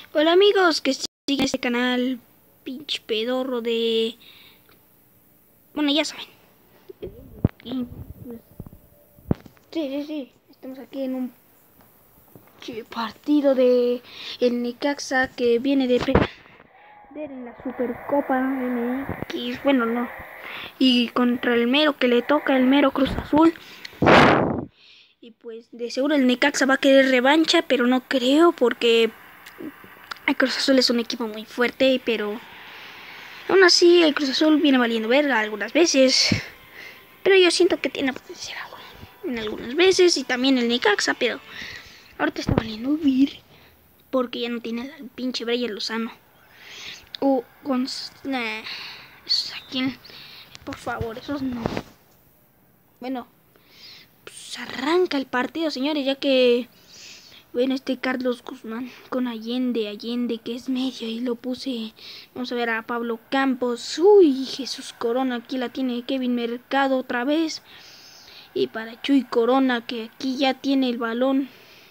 Hola amigos que siguen este canal pinche pedorro de... Bueno, ya saben. Y, pues, sí. Estamos aquí en un partido de el Necaxa que viene de perder en la Supercopa MX. Bueno, no. Y contra el Mero que le toca el Mero Cruz Azul. Y pues de seguro el Necaxa va a querer revancha, pero no creo porque el Cruz Azul es un equipo muy fuerte, pero... Aún así, el Cruz Azul viene valiendo verga algunas veces. Pero yo siento que tiene potencial en algunas veces. Y también el Necaxa, pero ahorita está valiendo vir. Porque ya no tiene el pinche Brian Lozano. O con... Nah, aquí, por favor, esos no. Bueno, pues arranca el partido, señores, ya que... Bueno, Carlos Guzmán con Allende que es medio, y lo puse. Vamos a ver a Pablo Campos. Uy, Jesús Corona, aquí la tiene Kevin Mercado otra vez. Y para Chuy Corona, que aquí ya tiene el balón.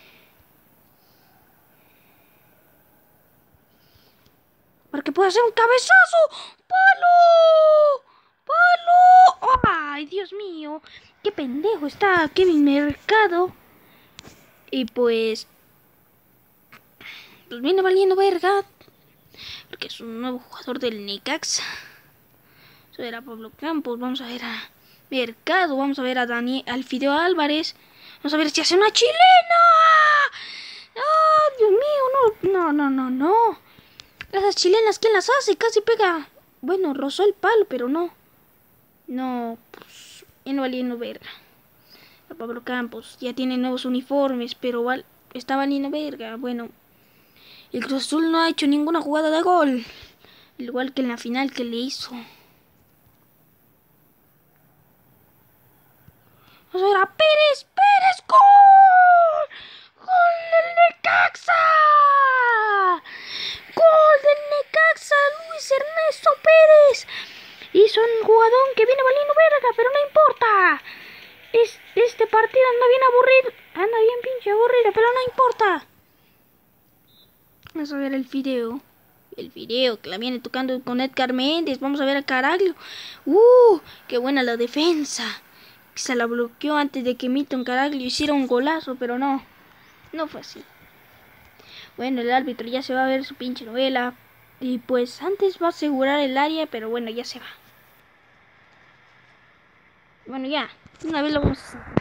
Para que pueda hacer un cabezazo. ¡Palo! ¡Palo! ¡Ay, Dios mío! ¡Qué pendejo está Kevin Mercado! Y pues viene valiendo verga. Porque es un nuevo jugador del Necaxa. Eso era Pablo Campos. Vamos a ver a Mercado. Vamos a ver a al Fideo Álvarez. Vamos a ver si hace una chilena. ¡Ah, Dios mío! No. Esas chilenas, ¿quién las hace? Casi pega. Bueno, rozó el palo, pero no. No, pues, no valiendo verga. A Pablo Campos ya tiene nuevos uniformes, pero está valiendo verga. Bueno, el Cruz Azul no ha hecho ninguna jugada de gol. Igual que en la final que le hizo. Vamos a ver a Pérez. ¡Gol! ¡Gol del Necaxa! ¡Gol del Necaxa! Luis Ernesto Pérez. Hizo un jugadón que viene valiendo verga, pero no importa. Este partido anda bien aburrido. Anda bien pinche aburrido, pero no importa. Vamos a ver el video. El video que la viene tocando con Edgar Méndez. Vamos a ver a Caraglio. ¡Qué buena la defensa! Se la bloqueó antes de que Milton Caraglio hiciera un golazo, pero no. No fue así. Bueno, el árbitro ya se va a ver su pinche novela. Y pues antes va a asegurar el área, pero bueno, ya se va. Bueno, ya. Una vez lo vamos a sacar.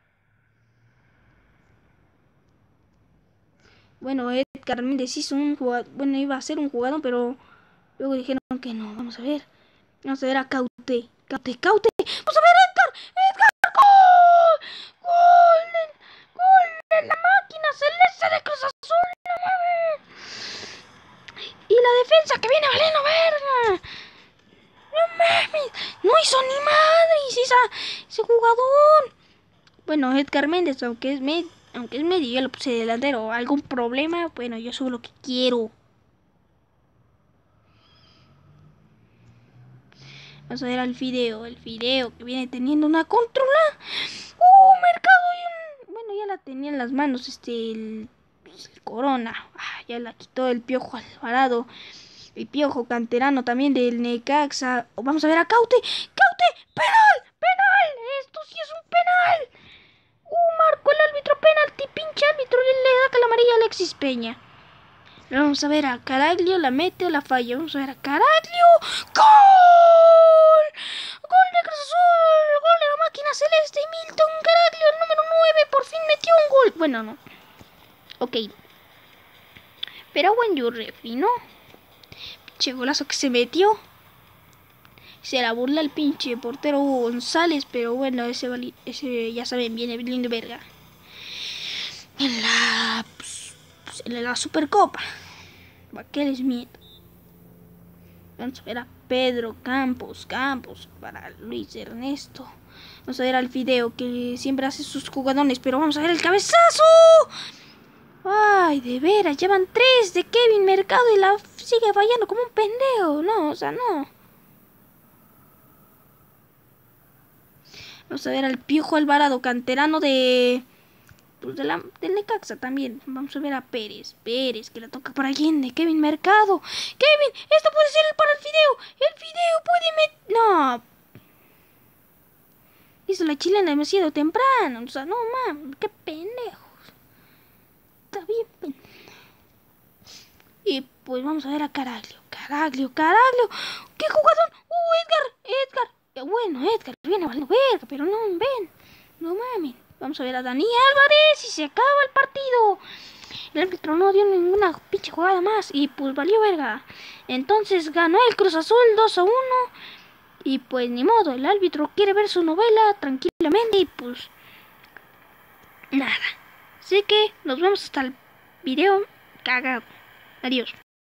Bueno, Edgar Méndez hizo un jugador. Bueno, iba a ser un jugador, pero luego dijeron que no. Vamos a ver. Vamos a ver a Caute. Caute. Vamos a ver a Edgar. ¡Edgar! ¡Gol! ¡Gol de la máquina celeste de Cruz Azul! ¡No mames! Y la defensa que viene valiendo verga. ¡No mames! ¡No hizo ni madre! ¡Ese jugador! Bueno, Edgar Méndez, aunque es medio, yo lo puse delantero. ¿Algún problema? Bueno, yo subo lo que quiero. Vamos a ver al Fideo. El Fideo que viene teniendo una controla. Mercado bueno, ya la tenía en las manos el Corona. Ya la quitó el Piojo Alvarado. El Piojo canterano también del Necaxa. Vamos a ver a Caute. ¡Penal! Esto sí es un penal. Marcó el árbitro penalti. Pinche árbitro. Le da la amarilla a Alexis Peña. Vamos a ver a Caraglio. ¿La mete o la falla? Vamos a ver a Caraglio. ¡Gol! ¡Gol de Cruz Azul! ¡Gol de la máquina celeste! Milton Caraglio, el número 9. Por fin metió un gol. Bueno, no. Ok. Pero buen Yurrefi, ¿no? Pinche golazo que se metió. Se la burla el pinche portero Hugo González. Pero bueno, ese ya saben, viene lindo verga. En la Supercopa. Baqueles Mieto. Vamos a ver a Pedro Campos para Luis Ernesto. Vamos a ver al Fideo que siempre hace sus jugadones. Pero vamos a ver el cabezazo. Ay, de veras, llevan 3 de Kevin Mercado y la sigue fallando como un pendejo. No, o sea, no. Vamos a ver al Piojo Alvarado, canterano de pues del Necaxa también. Vamos a ver a Pérez. Pérez, que la toca por Allende. Kevin Mercado. Kevin, esto puede ser para el fideo. El fideo puede No. Hizo la chilena demasiado temprano. O sea, no mames, qué pendejos. Está bien pendejo. Y pues vamos a ver a Caraglio. Caraglio. ¡Qué jugador! Edgar. Bueno, Edgar viene a valer verga, pero no, ven. No mames. Vamos a ver a Dani Álvarez y se acaba el partido. El árbitro no dio ninguna pinche jugada más y pues valió verga. Entonces ganó el Cruz Azul 2-1. Y pues ni modo, el árbitro quiere ver su novela tranquilamente y pues nada. Así que nos vemos hasta el video cagado. Adiós.